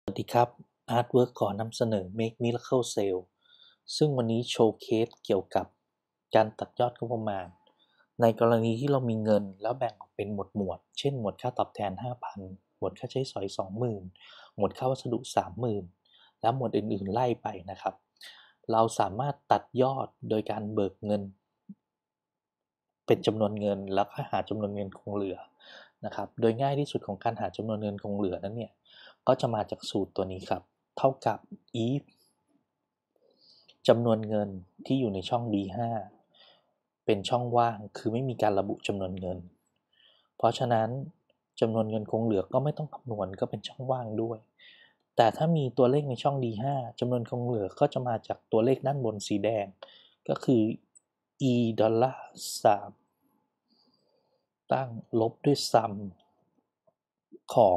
สวัสดีครับ Artwork ขอนำเสนอ Make Miracle Sale ซึ่งวันนี้โชว์เคสเกี่ยวกับการตัดยอดงบประมาณในกรณีที่เรามีเงินแล้วแบ่งออกเป็นหมวดเช่นหมวดค่าตอบแทน 5,000 หมวดค่าใช้สอย 20,000 หมวดค่าวัสดุ 30,000 และหมวดอื่นๆไล่ไปนะครับเราสามารถตัดยอดโดยการเบิกเงินเป็นจำนวนเงินแล้วก็หาจำนวนเงินคงเหลือนะครับโดยง่ายที่สุดของการหาจำนวนเงินคงเหลือนั้นเนี่ยก็จะมาจากสูตรตัวนี้ครับเท่ากับ if จำนวนเงินที่อยู่ในช่อง D5 เป็นช่องว่างคือไม่มีการระบุจำนวนเงินเพราะฉะนั้นจำนวนเงินคงเหลือก็ไม่ต้องคำนวณก็เป็นช่องว่างด้วยแต่ถ้ามีตัวเลขในช่อง D5 จำนวนคงเหลือก็จะมาจากตัวเลขด้านบนสีแดงก็คือ e ดอลลาร์3ตั้งลบด้วย sum ของ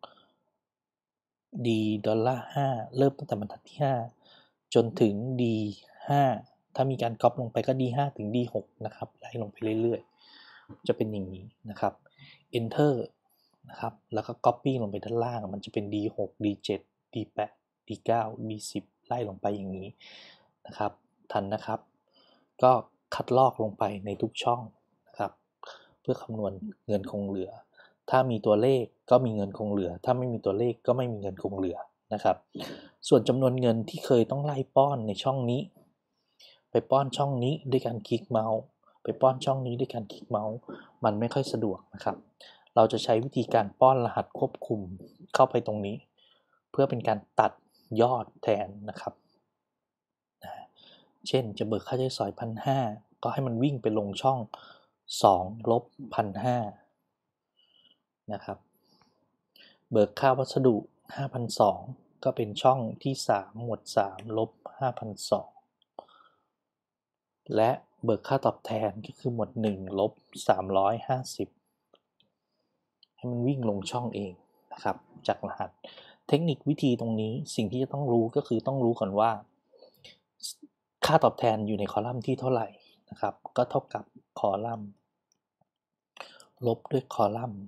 d ดอลลาร์5เริ่มตั้งแต่บรรทัดที่5จนถึง d5 ถ้ามีการก๊อปลงไปก็ d5 ถึง d6 นะครับไล่ลงไปเรื่อยๆจะเป็นอย่างนี้นะครับ enter นะครับแล้วก็ copy ลงไปด้านล่างมันจะเป็น d6 d7 d8 d9 d10 ไล่ลงไปอย่างนี้นะครับทันนะครับก็คัดลอกลงไปในทุกช่องนะครับเพื่อคำนวณเงินคงเหลือถ้ามีตัวเลขก็มีเงินคงเหลือถ้าไม่มีตัวเลขก็ไม่มีเงินคงเหลือนะครับส่วนจำนวนเงินที่เคยต้องไล่ป้อนในช่องนี้ไปป้อนช่องนี้ด้วยการคลิกเมาส์ไปป้อนช่องนี้ด้วยการคลิกเมาส์มันไม่ค่อยสะดวกนะครับเราจะใช้วิธีการป้อนรหัสควบคุมเข้าไปตรงนี้เพื่อเป็นการตัดยอดแทนนะครับเช่นจะเบิกค่าใช้สอย 1,500 ก็ให้มันวิ่งไปลงช่อง2ลบ 1,500 นะครับเบิกค่าวัสดุ 5,200 ก็เป็นช่องที่3หมวด3ลบ 5,200 และเบิกค่าตอบแทนก็คือหมวด1ลบ 350 ให้มันวิ่งลงช่องเองนะครับจากรหัสเทคนิควิธีตรงนี้สิ่งที่จะต้องรู้ก็คือต้องรู้ก่อนว่าค่าตอบแทนอยู่ในคอลัมน์ที่เท่าไหร่นะครับก็เท่ากับคอลัมน์ลบด้วยคอลัมน์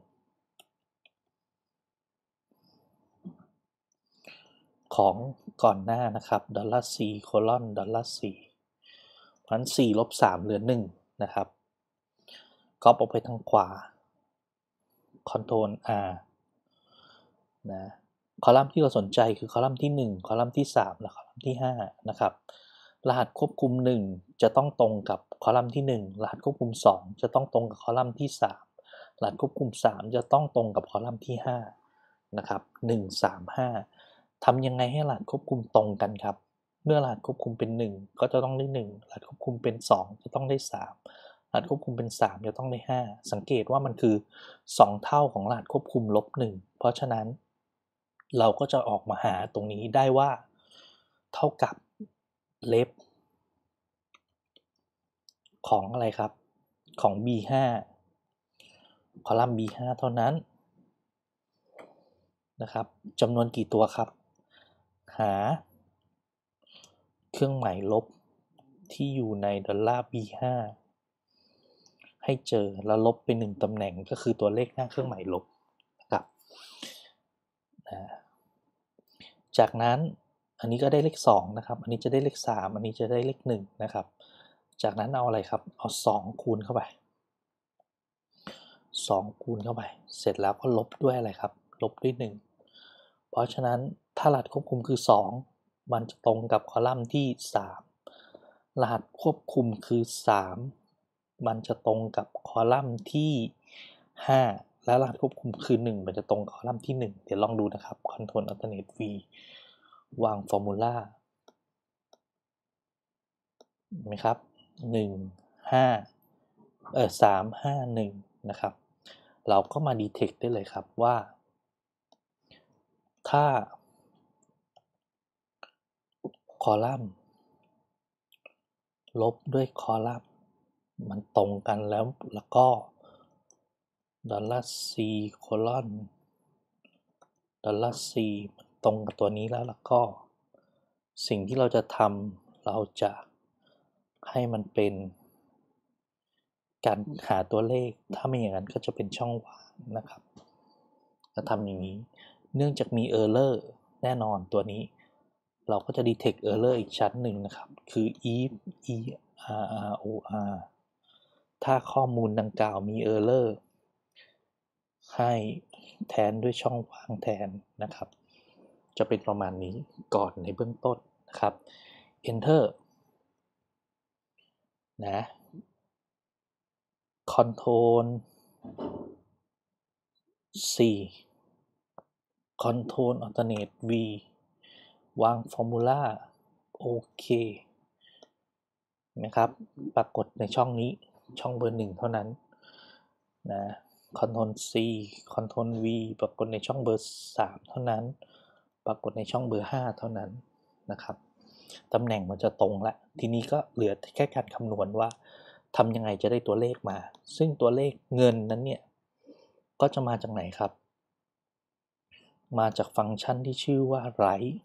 ของก่อนหน้านะครับ$4 $4เพราะฉะนั้น4ลบ3เหลือ1นะครับก๊อปออกไปทางขวา Ctrl R นะคอลัมน์ที่เราสนใจคือคอลัมน์ที่1คอลัมน์ที่3และคอลัมน์ที่5นะครับรหัสควบคุม1จะต้องตรงกับคอลัมน์ที่1รหัสควบคุม2จะต้องตรงกับคอลัมน์ที่3รหัสควบคุม3จะต้องตรงกับคอลัมน์ที่5นะครับ1 3 5ทำยังไงให้รหัสควบคุมตรงกันครับเมื่อรหัสควบคุมเป็น1ก็จะต้องได้1รหัสควบคุมเป็น2จะต้องได้3รหัสควบคุมเป็น3จะต้องได้5สังเกตว่ามันคือ2เท่าของรหัสควบคุมลบ1เพราะฉะนั้นเราก็จะออกมาหาตรงนี้ได้ว่าเท่ากับเลฟของอะไรครับของ B5 คอลัมน์ B5 เท่านั้นนะครับจำนวนกี่ตัวครับหาเครื่องหมายลบที่อยู่ใน$B5 ให้เจอแล้วลบไป1ตำแหน่งก็คือตัวเลขหน้าเครื่องหมายลบนะครับจากนั้นอันนี้ก็ได้เลข2นะครับอันนี้จะได้เลข3อันนี้จะได้เลข1นะครับจากนั้นเอาอะไรครับเอา2คูณเข้าไป2คูณเข้าไปเสร็จแล้วก็ลบด้วยอะไรครับลบด้วย1เพราะฉะนั้นถ้ารหัสควบคุมคือ2มันจะตรงกับคอลัมน์ที่3รหัสควบคุมคือ3มันจะตรงกับคอลัมน์ที่5และรหัสควบคุมคือ1มันจะตรงกับคอลัมน์ที่1เดี๋ยวลองดูนะครับ Ctrl Alternate V วางฟอร์มูลาเห็นไหมครับ1 5 3 5 1นะครับเราก็มา detect ได้เลยครับว่าถ้าคอลัมน์ลบด้วยคอลัมน์มันตรงกันแล้วก็$4 $4มันตรงกับตัวนี้แล้วก็สิ่งที่เราจะทำเราจะให้มันเป็นการหาตัวเลขถ้าไม่อย่างนั้นก็จะเป็นช่องว่างนะครับจะทำอย่างนี้เนื่องจากมี error แน่นอนตัวนี้เราก็จะ detect error อีกชั้นหนึ่งนะครับคือ error ถ้าข้อมูลดังกล่าวมี error ให้แทนด้วยช่องว่างแทนนะครับจะเป็นประมาณนี้ก่อนในเบื้องต้นนะครับ enter นะ control C control alternate V วางฟอร์มูลาโอเคนะครับปรากฏในช่องนี้ช่องเบอร์1เท่านั้นนะ Ctrl C Ctrl V ปรากฏในช่องเบอร์3เท่านั้นปรากฏในช่องเบอร์5เท่านั้นนะครับตำแหน่งมันจะตรงละทีนี้ก็เหลือแค่การคำนวณว่าทำยังไงจะได้ตัวเลขมาซึ่งตัวเลขเงินนั้นเนี่ยก็จะมาจากไหนครับมาจากฟังก์ชันที่ชื่อว่า write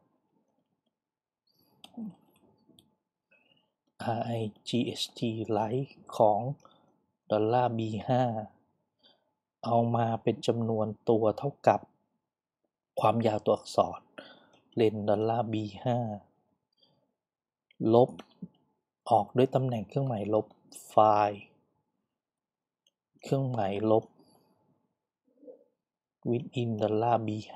RIGHT write ของ $B5 เอามาเป็นจำนวนตัวเท่ากับความยาวตัวอักษรเล่น$B5 ลบออกด้วยตำแหน่งเครื่องหมายลบไฟล์เครื่องหมายลบ within $B5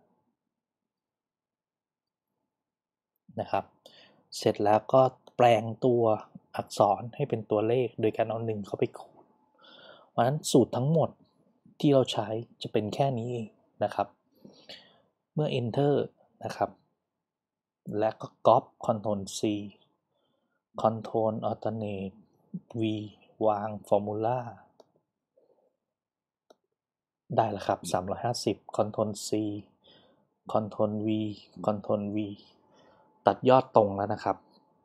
นะครับเสร็จแล้วก็แปลงตัวอักษรให้เป็นตัวเลขโดยการเอา1เข้าไปคูณเพราะฉะนั้นสูตรทั้งหมดที่เราใช้จะเป็นแค่นี้เองนะครับเมื่อ enter นะครับและก็ copy Ctrl C Ctrl alternate V วางฟอร์มูลาได้แล้วครับ350 Ctrl C Ctrl V Ctrl V ตัดยอดตรงแล้วนะครับ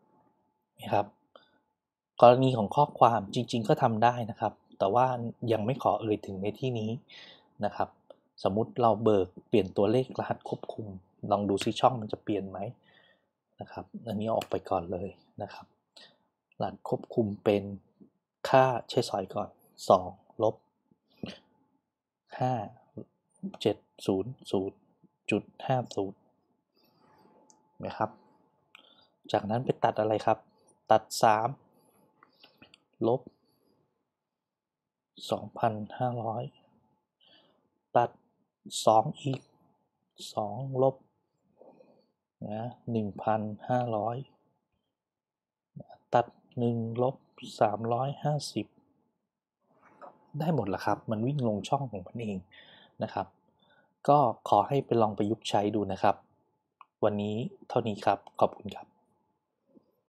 กรณีของข้อความจริงๆก็ทำได้นะครับแต่ว่ายังไม่ขอเอ่ยถึงในที่นี้นะครับสมมุติเราเบิกเปลี่ยนตัวเลขรหัสควบคุมลองดูซิช่องมันจะเปลี่ยนไหมนะครับอันนี้ออกไปก่อนเลยนะครับรหัสควบคุมเป็นค่าใช้สอยก่อน2ลบ5700.50นะครับจากนั้นไปตัดอะไรครับตัด3ลบ2,500ตัด2อีก2ลบนะ1,500ตัด1ลบ350ได้หมดแล้วครับมันวิ่งลงช่องของมันเองนะครับก็ขอให้ไปลองประยุกต์ใช้ดูนะครับวันนี้เท่านี้ครับขอบคุณครับ